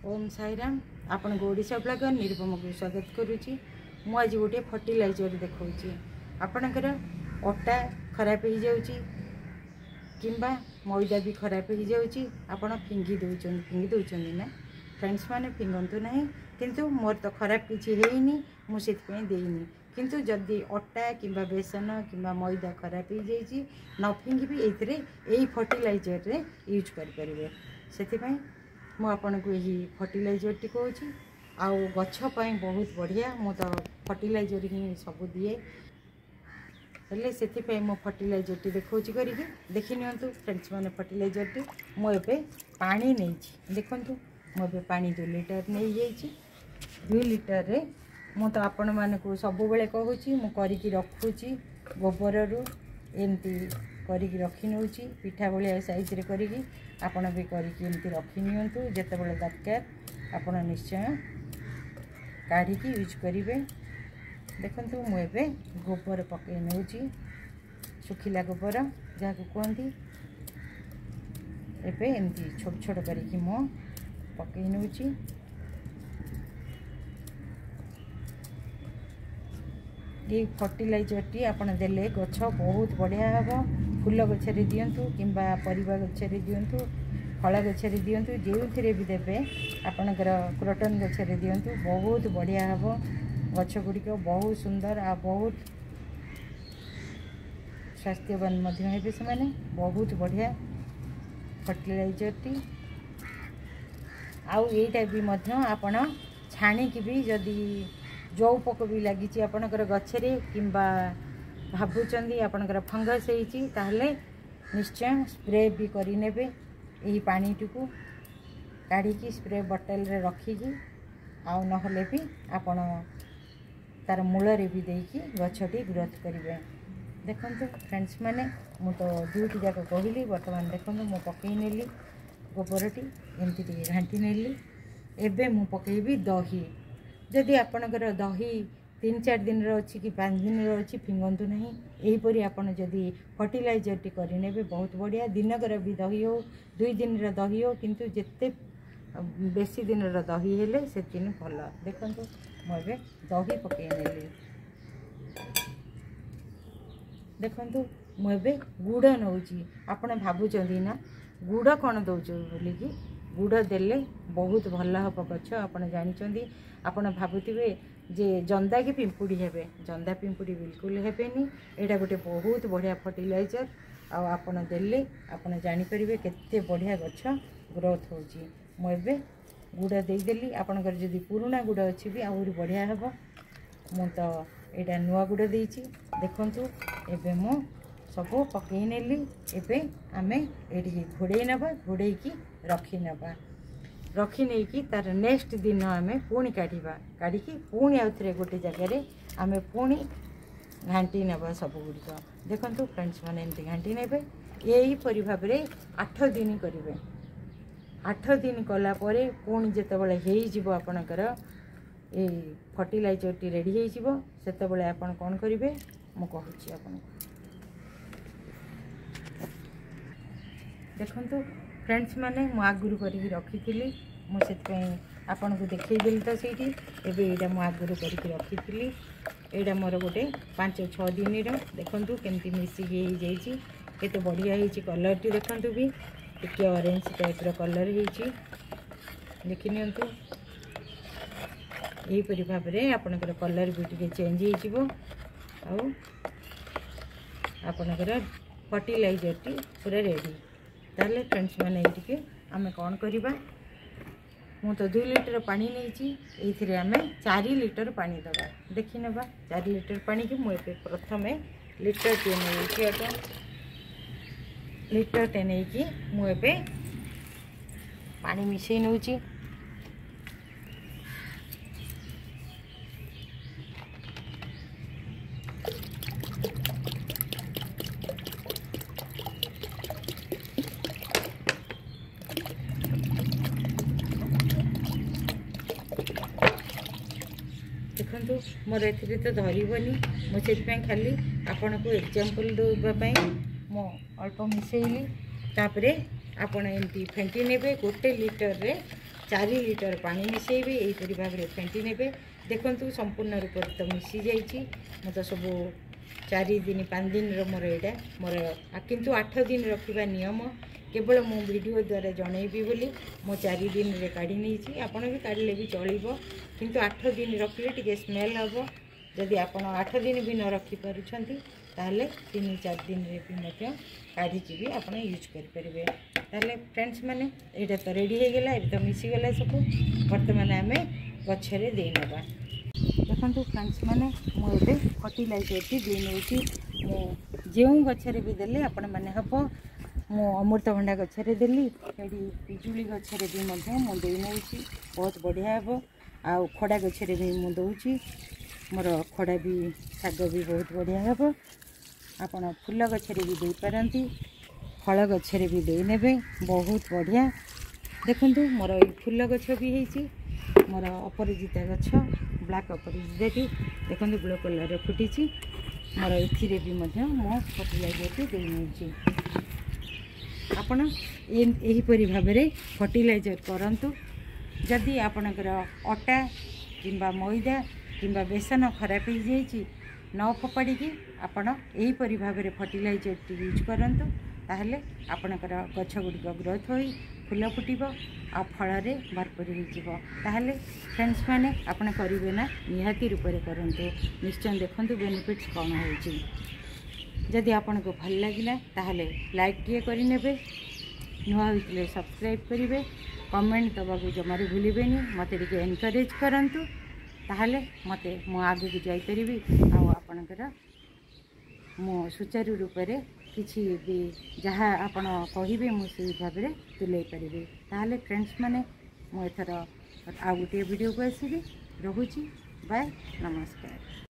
ओम साईराम आपण ओडिशा ब्लॉगर निरुपम को स्वागत करुच्ची। मु आज गोटे फर्टिलाइजर देखा आपणकर अटा खराब हो जाऊँगी किंबा मैदा भी खराब हो जाऊँगी आपण फिंगी दौरान ना फ्रेंड्स मैंने फिंगतु ना किंतु मोर तो खराब किसी है मुझे देनी किंतु जदि अटा किंबा बेसन किंबा मैदा खराब हो जाइए न फिंगी भी यही फर्टिलाइजर रे यूज करें से मु आपन को यही फर्टिलाइजर टी कहूँ आउ गछपाई बहुत बढ़िया मु तो फर्टिलाइजर ही सब दिए हेले से मो फर्टिलाइजर टी देखा करके देखी नियंतु फ्रेंड्स मैंने फर्टिलाइजर टी मुझे पानी नहीं देखूँ मुझे पानी 2 लीटर नहीं जाइए 2 लीटर रे मु तो आपण मान को सब बेले कहूँ मुझे रखुची गोबर रु एमती करी रखी नौ पिठा भाया साइज रे करी आपण भी करी रखी नियंतु जेतेबेले दरकार आपण निश्चय काढ़ी यूज करेंगे। देखंतु मुझे गोबर पकई नौ सुखिला गोबर जहाँ कहती एबे एमती छोट छोट करी मो पकई नौ ये फर्टिलाइजर टी आपन देले गछ बहुत बढ़िया हम फूल गछरे दियंतु किंबा परिबा गछरे दियंतु फल गछरे दियंतु जो भी देबे आपनकर क्रोटन गछरे दियंतु बहुत बढ़िया हम गछ गुड़िक बहुत सुंदर आ बहुत स्वास्थ्यवान हेबे से माने बहुत बढ़िया फर्टिलाइजर टी आउ एटा भी मध्य आपण छाणिकी भी जदि जो पोक भी लगी आपणकर गछरे किंबा भावुंट आपणकर फंगस होले निश्चय स्प्रे भी करने यही पानी टी को काढ़ी स्प्रे बटल रे रखिकी आउ नहले भी आपण तार मूल रे भी देकी गछटी ग्रोथ करेंगे। देखो फ्रेंड्स मैंने मु तो दुईटी जाक कहली बर्तमान देखो मु पकई नेली गोबरटी एमती घाटी नेली एबे मु पकईबी दही जदि आपणकर दही 3-4 दिन अच्छी कि 5 दिन अच्छी फिंगतु ना यहीपरी आपड़ जदि फर्टिलाइजर टी करने बहुत बढ़िया दिनकर भी दही हो 2 दिन दही हो किंतु जिते बेसी दिन दही हेले से दिन भल। देखो मुझे दही पकई नेली देखु मुझे गुड़ नौ आप भावुंट ना गुड़ कौन दौच बोलिकी गुड़ देले बहुत भल हम गछ आप जानते आपड़ भावुवे जे जंदा की पिंपुड़ी हेबे जंदा पिंपुड़ी बिल्कुल हेबेनी एटा गोटे बहुत बढ़िया फर्टिलाइजर आपड़ देले आपड़ जानीपर केते बढ़िया गछ ग्रोथ होची। मुझे गुड़ देदेली आपणकर जदि पुराना गुड़ अच्छी भी आहरी बढ़िया हम मु तो यहाँ नुआ गुड़ देची। देखंतु एबे मु सब पकई नेली एबे आमे एटी घोड़े नबा घोड़े की रखी नबा रखी नहीं कि तार नेक्स्ट दिन आमे पुणी काढ़ी पुणी आउ थे गोटे जगार आमे पुणी घाटी नबा सब गुड़िक। देखंतु फ्रेंड्स मैंने एमती घाटी नेबे यहीपरि भाव में 8 दिन करेंगे 8 दिन कलापर पुणी जितेबाला हो आपणकर ये फर्टिलाइजर टी रेडी हो सेतेबाला आपण कौन करेंगे मु कहूँ आपन। देखंतु फ्रेंड्स मैंने मु आगुरी करके रखी थी मुझे आपन को देखदेली तो सही एवं यहाँ मु आगुरी करके रखी थी यहाँ मोर गोटे 5-6 दिन देखंतु केमती मिसिकी हो जाइए केते बढ़िया होती कलर टी देखंतु भी टिके ऑरेंज टाइप कलर हो देखी नियंतु यहीपरि भाव में आपणकर कलर भी टिके चेंज हो आपणकर फर्टिलाइजर टी पूरा रेडी। ताहले फ्रेंड्स मैंने ये आमे कौन करवा मु तो 2 लीटर पानी नहीं आम 4 लीटर पानी दबा देखी नबा 4 लीटर पानी की मुझे प्रथम लीटर टे नहीं लीटर टे नहीं मुझे पानी मिसई नौ देखो मोर ए तो धरबनी मुझे खाली आपण को एग्जांपल देवाई मो अल्प मिसेली तापरे आपण एमती फेंटी नेबे 1 लीटर रे 4 लिटर पानी मिसेबे यहीपरि भाव में फेंटी नेबे। देखंतु संपूर्ण रूप तो मिसी जाइए। मो तो सब 4 दिन 5 दिन मोर एटा मोर किंतु 8 दिन रखा नियम केवल मो वीडियो द्वारा जनइबी बोली मो 4 दिन रे काढ़ी नहीं। आपण भी काढ़ले भी चलिबो किंतु 8 दिन रखिले टिके स्मेल हबो। जदि आपण 8 दिन भी न रखी पारुछंती ताहले 3-4 दिन रे भी मध्य काढ़ी भी आपण यूज कर परिबे। ताहले फ्रेंड्स माने एटा तो रेडी हो गला। ए तो मिसी गला सब। वर्तमान आमे गछरे दे नबा। देखंतु फ्रेंड्स माने मो एबे फर्टिलाइजर टी दे नउची। मो जेउ गछरे भी देले आपण माने हबो। मो अमृतभंडा गछरे देली एडी पिजुली गछरे भी मध्य मो दे नउची। बहुत बढ़िया हबो। आ खड़ा गछरे भी मो दउची। मोर खड़ा भी शाग भी बहुत बढ़िया हबो। आपण फूल गछरे भी दे पारंती फल गछरे भी दे नेबे बहुत बढ़िया। देखंतु मोर ए फूल गछ भी हेची। मोर अपराजिता गछ ब्लैक अपराजिता देखंतु ब्लू कलर रे फुटीची। मोर एथिरे भी मध्य मो फर्टिलाइजर दे नउची। आपण एही परि भाव में फर्टिलाइजर करंतु। जदि आपणकर अटा किंबा मैदा किंबा बेसन खराब हो जाइए न फोपाड़ी आपण यही परि भाव में फर्टिलाइजर यूज करंतु। ताहले आपणकर गछ गुड़िक ग्रोथ हो फूल फुटब आ फल भरपूर हो। ताहले फ्रेंड्स माने आपण करिवे ना निहाती रूप में करंतु। निश्चय देखंतु बेनिफिट्स कौन होची। जदि आपन को भल लगिला ताहले लाइक टे करिनेबे। नुआ होइले सब्सक्राइब करिवे। कमेंट दबा को जमारे भूलिबेनी। मते टिके एनकरेज करंतु ताहले मते मो आगे को जाई परिबी। आ आपनकर मो सुचारू रूप में किछि भी जहाँ आपण कहिबे मो से भाव में तुलै परिबे। ताहले फ्रेंड्स माने मो एथर आ गोटे वीडियो को आसीबी। रहुची बाय नमस्कार।